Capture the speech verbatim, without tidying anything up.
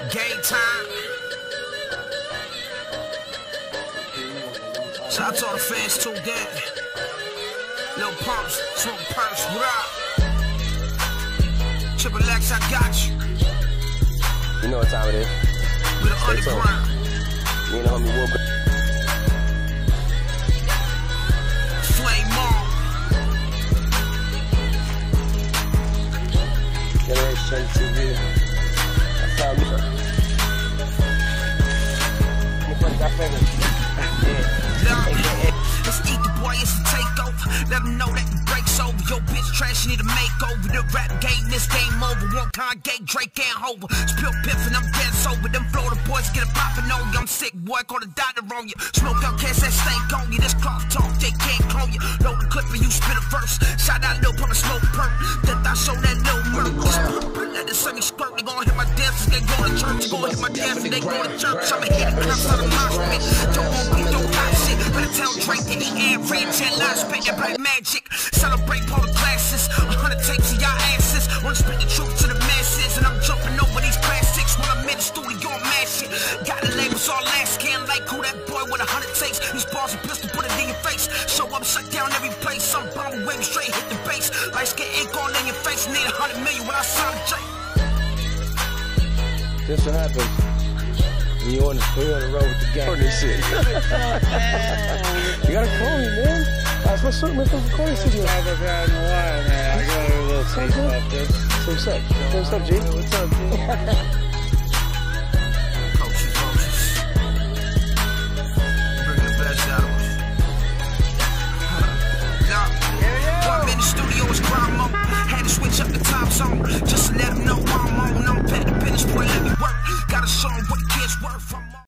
Game time. Shout out to all the fans tuned in. Lil Pumps, Smoke Purse, what up? Triple X, I got you. You know what time it is. We the Stay underground. tuned. Me and the homie Will. Flame on. Generation T V. That's how we go. Let's eat the boy, it's a takeover. Let them know that the break's over. Yo, bitch trash, need a makeover. The rap game, this game over. One Kanye, Drake, and Hover. Spill piff and I'm dead sober. Them Florida boys get a poppin' on you. I'm sick, boy, call the doctor on you. Smoke out, cast that stank on you. This cloth talk, they can't clone you. Load the clip and you spit a verse. Shout out Lil Pump and Smoke Perk. That I show that Lil Murk. Let the semi squirt. They gon' hit my dances, they go to church. They gon' hit my dances, they go to church. I'ma hit the cops out of my street. Don't want me, don't got shit. Better tell Drake that he ain't red, ten lines, spit that black magic. Celebrate all the classes, a hundred tapes of y'all asses. Wanna spit the truth to the masses, and I'm jumping over these classics when I'm in the studio on mad shit. Got the labels all last scan like who that boy with a hundred takes. These bars and pistol, put it in your face. Show up, shut down every place. Some bomb wave straight hit the base. Light skin ink all in your face. Need a hundred million when I sign a J. This what happens when you on the, when you on the road with the gang. On this shit. You gotta call me, man. That's what's up, man. Recording studio. I haven't had in a while, man. I got a little taste of this. So what's up? So what's up, G? What's up, G? Coaches, coaches. Bring the best out of us. Nah. While I'm in the studio, it's crime mode. Had to switch up the time zone. Just to let them know I'm on. I'm back to business, boy, let me work. Gotta show them what the kids worth. I'm